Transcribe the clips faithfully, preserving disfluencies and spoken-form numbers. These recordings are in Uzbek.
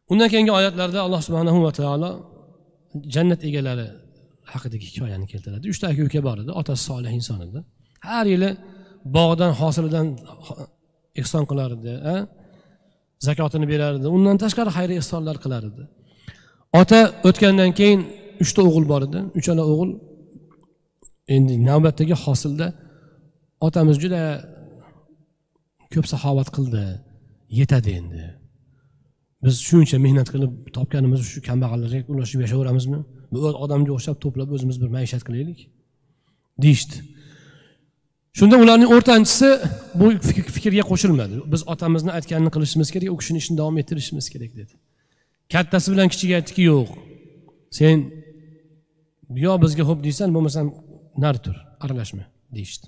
Undan keyingi oyatlarda Alloh subhanahu va taolo jannat egalari haqidagi hikoyani keltiradi. Uchta aka-uka bor edi, otasi solih inson edi. Har yili bog'dan hosilidan ihson qilar edi, zakotini berar edi. Undan tashqari xayriy ihsonlar qilar edi. Ota o'tgandan keyin uchta o'g'il bor edi. Uchala o'g'il endi navbatdagi hosilda otamiz juda ko'p saxovat qildi, yetadi endi. Biz shuncha mehnat qilib topganimiz shu kambag'allarga ulashib yashayveramizmi? Bu odamga o'xshab to'plab o'zimiz bir maishat qilaylik deyishdi. Shunda ularning o'rtanchisi bu fikrga qo'shilmadi. Biz otamizni aytganini qilishimiz kerak, u kishining ishini davom ettirishimiz kerak dedi. Kattasi bilan kichigi aytdiki, yo'q. Sen yo bizga xo'p deysan, bo'lmasam nari tur, aralashma deyishdi.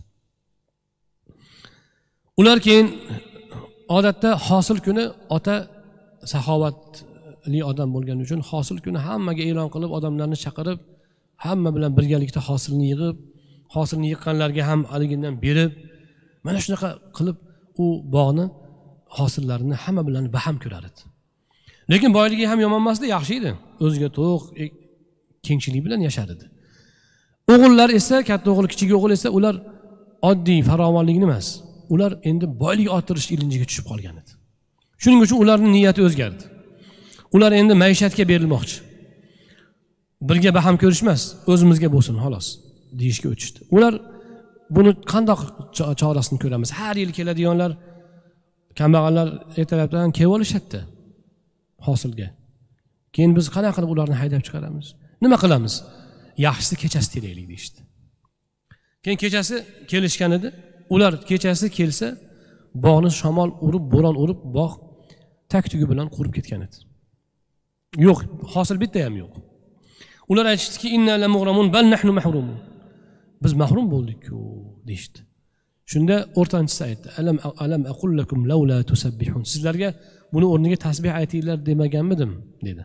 Ular keyin odatda hosil kuni ota saxovatli odam bo'lgani uchun hosil kuni hammaga e'lon qilib, odamlarni chaqirib, hamma bilan birgalikda hosilni yig'ib, hosilni yiqqanlarga ham aligindan berib, mana shunaqa qilib u bog'ni hosillarini hamma bilan baham ko'rar edi. Lekin boyligi ham yomon emasdi, yaxshi edi. O'ziga to'q, kengchilik bilan yashar edi. O'g'illar esa, katta o'g'il, kichik o'g'il esa ular oddiy farovonlikni emas, ular endi boylik orttirish ilinjiga tushib qolgan edi. Shuning uchun ularning niyati o'zgardi. Ular endi maishatga berilmoqchi. Birga baham ko'rishmas, o'zimizga bo'lsin xolos deyishga o'tishdi. Ular buni qandoq chorasini ko'ramiz? Har yil keladiganlar kambag'allar ertalabdan kelib olishadi hosilga. Keyin biz qanday qilib ularni haydab chiqaramiz? Nima qilamiz? Yaxshisi kechasi telaylik deyishdi. Keyin kechasi kelishgan edi. Ular kechasi kelsa, bog'ni shamol urib, bo'ron urib, bog' tak-tugi bilan qurib ketgan edi. Yo'q, hosil bitta ham yo'q. Ular aytishdiki, inna la mughramun bal nahnu mahrumun. Biz mahrum bo'ldik-ku deydi. Shunda o'rtanchisi aytdi: "Alam alam aqul lakum laula tusabbihun." Sizlarga buni o'rniga tasbih aytinglar demaganmidim dedi.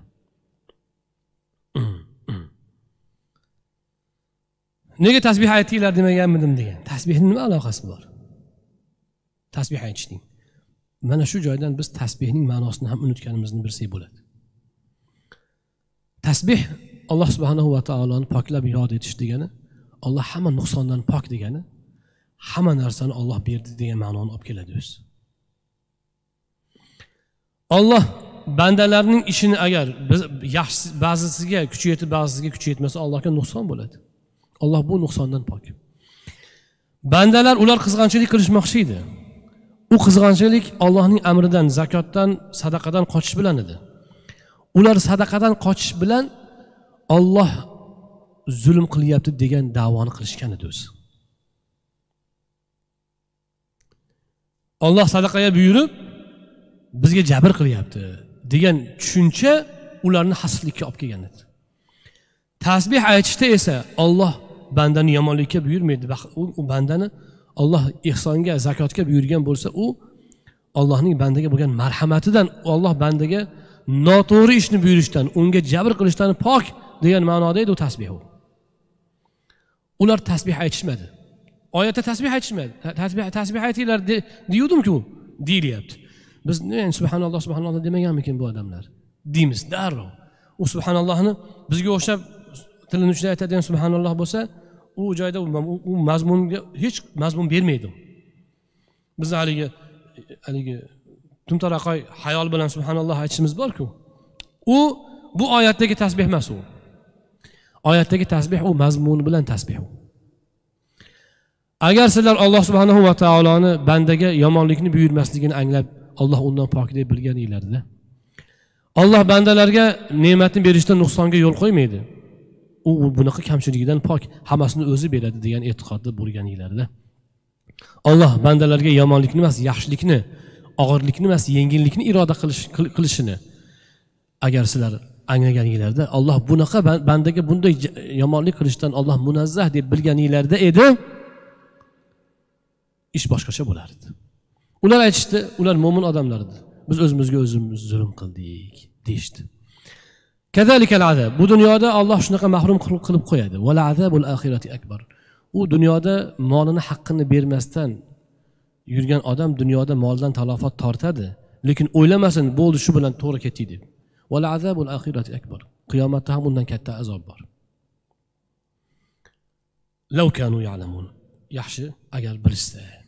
Nega tasbih aytinglar demaganmidim degan. Tasbihning nima aloqasi bor? Tasbih aytishning. Mana shu joydan biz tasbihning ma'nosini ham unutganimizni bilsak bo'ladi. Tasbih Alloh subhanahu va taoloni poklab yod etish degani, Alloh hamma nuqsondan pok degani, hamma narsani Alloh berdi degan ma'noni olib keladi o'zi. Alloh bandalarning ishini agar biz yaxshi ba'zisiga kuchi yetib, ba'zisiga kuchi yetmasa Allohga nuqson bo'ladi. Alloh bu nuqsondan pok. Bandalar ular qizg'anchilik qilishmoqchi edi. U qizg'anchilik Allohning amridan, zakotdan, sadaqadan qochish bilan edi. Ular sadaqadan qochish bilan Alloh zulm qilyapti degan da'voni qilishgan edi o'zi. Alloh sadaqaga buyurib, bizga jabr qilyapti degan tushuncha ularni haslikka olib kelgan edi. Tasbih aytishda esa Alloh bandani yomonlikka buyurmaydi. U bandani Alloh ihsonga, zakotga buyurgan bo'lsa, u Allohning bandaga bo'lgan marhamatidan, Alloh bandaga noto'g'ri ishni buyurishdan, unga jabr qilishdan pok degan ma'noda edi u tasbih. Ular tasbih aytishmadi. Oyatda tasbih aytishmadi. Tasbih tasbih aytinglar deyudim-ku, deyilyapti. Biz men subhanalloh subhanalloh demaganmikin bu odamlar? Deymiz darrov. U subhanallohni bizga o'xshab tilini uchida aytadigan subhanalloh bo'lsa, u joyda u mazmunga hech mazmun bermaydi. Biz haligi haligi tumtaraqoy hayol bilan subhanalloh aytishimiz bor-ku. U bu oyatdagi tasbih emas u. Oyatdagi tasbih u mazmuni bilan tasbih u. Agar sizlar Alloh subhanahu va taoloni bandaga yomonlikni buyurmasligini anglab, Alloh undan pok deb bilganinglarda, Alloh bandalarga ne'matni berishda nuqsonga yo'l qo'ymaydi. U bunaqa kamchiligidan pok, hammasini o'zi beradi degan e'tiqodda bo'lganinglarda, Alloh bandalarga yomonlikni emas, yaxshilikni, og'irlikni emas, yengillikni iroda qilish qilishini agar sizlar anglaganinglarda, Alloh bunaqa bandaga bunday yomonlik qilishdan Alloh munazzah deb bilganinglarda edi, ish boshqacha bo'lardi. Ular aytishdi, ular mo'min odamlar edi. Biz o'zimizga o'zimiz zulm qildik, deyishdi. Kazalikal azab. Bu dunyoda Alloh shunaqa mahrum qilib qo'yadi. Val azabul axirati akbar. U dunyoda molini haqqini bermasdan yurgan odam dunyoda moldan talofat tortadi, lekin o'ylamasin, bo'ldi shu bilan to'g'ri ketdi deb. Val azabul axirati akbar. Qiyomatda ham undan katta azob bor. Law kanu ya'lamun. Yaxshi agar bilsa.